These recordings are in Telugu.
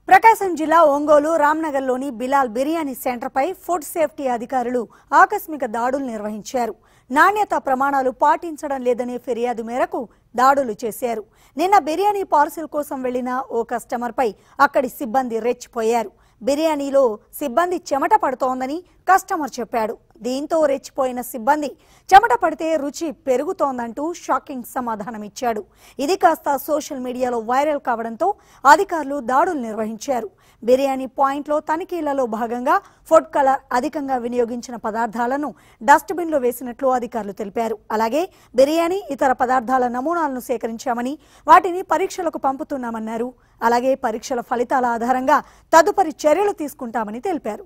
ప్రకాశం జిల్లా ఒంగోలు రామ్నగర్లోని బిలాల్ బిర్యానీ సెంటర్పై ఫుడ్ సేఫ్టీ అధికారులు ఆకస్మిక దాడులు నిర్వహించారు. నాణ్యత ప్రమాణాలు పాటించడం లేదనే ఫిర్యాదు మేరకు దాడులు చేశారు. నిన్న బిర్యానీ పార్సిల్ కోసం వెళ్లిన ఓ కస్టమర్పై అక్కడి సిబ్బంది రెచ్చిపోయారు. బిర్యానీలో సిబ్బంది చెమట పడుతోందని కస్టమర్ చెప్పాడు. దీంతో రెచ్చిపోయిన సిబ్బంది చెమట పడితే రుచి పెరుగుతోందంటూ షాకింగ్ సమాధానమిచ్చాడు. ఇది కాస్త సోషల్ మీడియాలో వైరల్ కావడంతో అధికారులు దాడులు నిర్వహించారు. బిర్యానీ పాయింట్లో తనిఖీలలో భాగంగా ఫుడ్ కలర్ అధికంగా వినియోగించిన పదార్థాలను డస్ట్బిన్లో వేసినట్లు అధికారులు తెలిపారు. అలాగే బిర్యానీ ఇతర పదార్థాల నమూనాలను సేకరించామని వాటిని పరీక్షలకు పంపుతున్నామన్నారు. అలాగే పరీక్షల ఫలితాల ఆధారంగా తదుపరి చర్యలు తీసుకుంటామని తెలిపారు.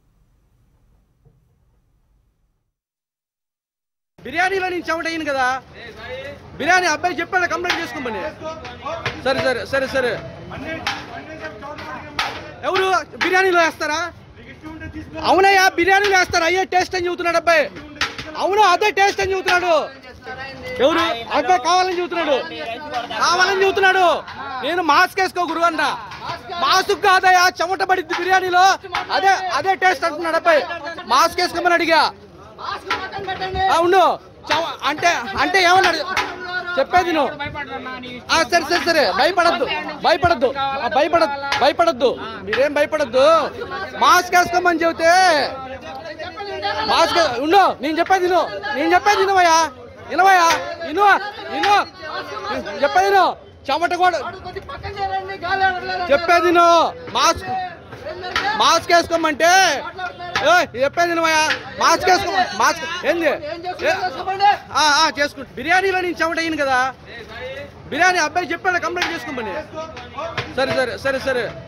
బిర్యానీలో నేను చెమట అయ్యింది కదా, బిర్యానీ అబ్బాయి చెప్పాడు కంప్లైంట్ చేసుకోమని. సరే సరే సరే సరే ఎవరు బిర్యానీలో వేస్తారా? అవునయ్యా, బిర్యానీలో వేస్తారా? అయ్యే టేస్ట్ అని చెబుతున్నాడు అబ్బాయి. అవును, అదే టేస్ట్ అని చెబుతున్నాడు. ఎవరు అబ్బాయి? కావాలని చెబుతున్నాడు. నేను మాస్క్ వేసుకో గురువు అన్న. మాస్క్ కాదయ్యా, చెమట పడిద్ది బిర్యానీలో, అదే టేస్ట్ అంటున్నాడు అబ్బాయి. మాస్క్ వేసుకోమని అడిగా. అవును అంటే అంటే ఏమన్నాడు చెప్పేది నువ్వు. సరే సరే సరే భయపడద్దు మీరేం భయపడద్దు. మాస్క్ వేసుకోమని చెబితే మాస్క్ ఉండు. నేను చెప్పేది వినవయ్యా, చెప్పేది నువ్వు. చెమట కూడా చెప్పేది నువ్వు. మాస్క్ వేసుకోమంటే చెప్పేది నువ్వయ్యా. మాస్క్ వేసుకో. మాస్క్ ఏంది చేసుకుంటా. బిర్యానీలో నేను చెమట అయ్యింది కదా, బిర్యానీ అబ్బాయి చెప్పాడు కంప్లైంట్ చేసుకోమని. సరే సరే సరే సరే